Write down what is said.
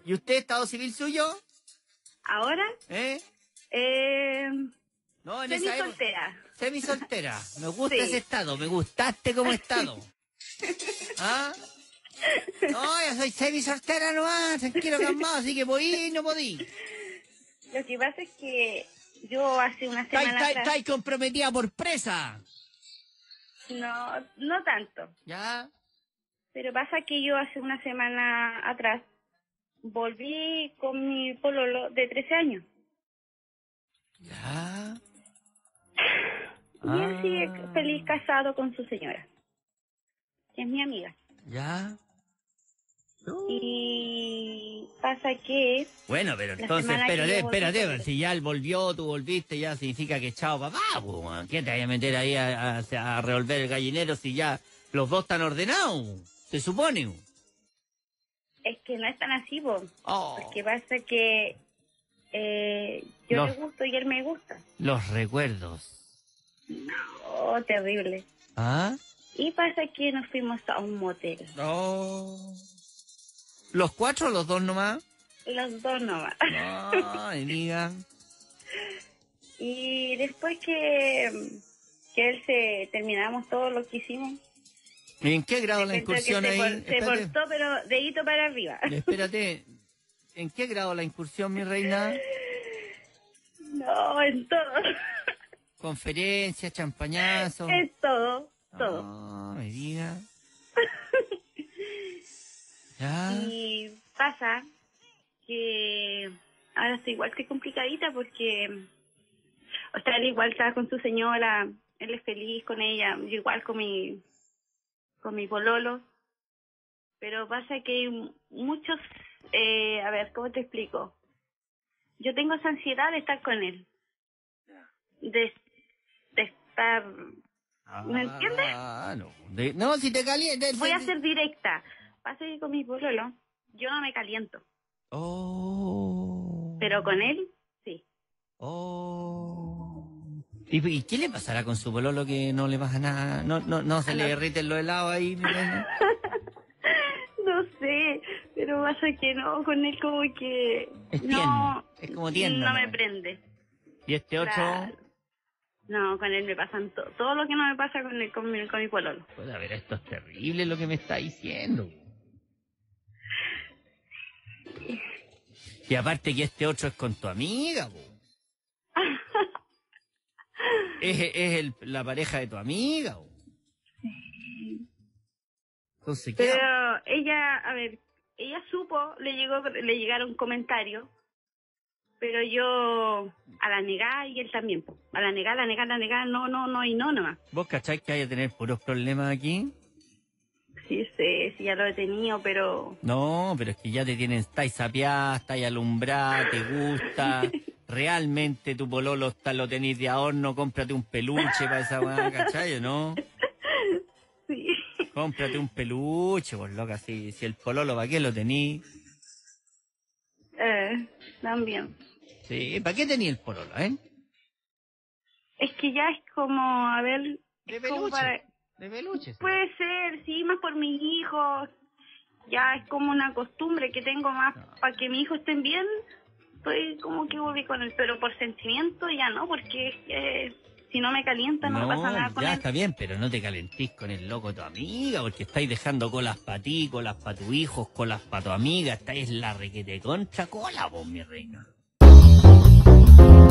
¿Y usted, estado civil suyo? ¿Ahora? No, en esa época. Semi-soltera. Semi-soltera. Me gusta Sí. ese estado. Me gustaste como estado. ¿Ah? No, ya soy semi-soltera nomás. Tranquilo, calmado. Así que podí, no podí. Lo que pasa es que yo hace una semana atrás... ¿Estáis comprometida por presa? No tanto. ¿Ya? Pero pasa que yo hace una semana atrás volví con mi pololo de 13 años. ¿Ya? Y él sigue feliz casado con su señora, que es mi amiga. ¿Ya? Y pasa que... Bueno, pero la entonces, semana que yo volví espérate, con él. si ya él volvió, tú volviste, ya significa que chao papá, pues, ¿qué te vaya a meter ahí a revolver el gallinero si ya los dos están ordenados? Se supone. Es que no es tan así, vos. Oh, Porque pasa que yo le gusto y él me gusta. los recuerdos. Oh, terrible. ¿Ah? Y pasa que nos fuimos a un motel. Oh. ¿Los cuatro o los dos nomás? Los dos nomás. Ay, diga. Y después que él terminamos todo lo que hicimos. ¿Y en qué grado la Te cuento que incursión ahí? se portó, pero dedito para arriba. Espérate. ¿En qué grado la incursión, mi reina? No, en todo. Conferencia, champañazo. En todo, todo. Ah, me diga. Ya. Y pasa que ahora estoy igual que complicadita porque, o sea, él igual está con su señora, él es feliz con ella, yo igual con mi pololo, pero pasa que hay muchos, a ver, ¿cómo te explico? Yo tengo esa ansiedad de estar con él, de estar, ¿me entiendes? No. No, si te calientas. Voy a ser directa. Pasa que con mi pololo yo no me caliento. Oh. Pero con él, sí. Oh. ¿Y qué le pasará con su pololo que no le pasa nada? No se le derriten los helados ahí, mi reina. No sé, pero pasa que no, con él como que... Es no, tierno, es como tierno, no me ¿no? prende. ¿Y este otro? Claro. No, con él me pasan todo lo que no me pasa con mi pololo. Pues a ver, esto es terrible lo que me está diciendo. Y aparte que este otro es con tu amiga, po. La pareja de tu amiga, po. Entonces, ¿qué? Pero ella, a ver, ella supo, le llegaron comentarios, pero yo a la negada y él también, po. A la negada, no y no nomás. ¿Vos cacháis que hay a tener puros problemas aquí? Sí sé, sí ya lo he tenido, pero... No, pero es que ya te tienen, estáis sapeada, estáis alumbrada, te gusta, realmente tu pololo lo tenés de ahorno, cómprate un peluche para esa weá, ¿cachai, no? Sí. Cómprate un peluche, pues loca, si el pololo, ¿para qué lo tenís? También. Sí, ¿para qué tenís el pololo, Es que ya es como, a ver... De es como peluche. De peluche. Sí. Puede ser, sí, más por mis hijos. Ya es como una costumbre que tengo más para que mis hijos estén bien. Pues como que volví con él, pero por sentimiento ya no, porque si no me calienta no me pasa nada con ya él. está bien, pero no te calentís con el loco de tu amiga, porque estáis dejando colas para ti, colas para tu hijo, colas para tu amiga, estáis la requete contra cola, vos, mi reina.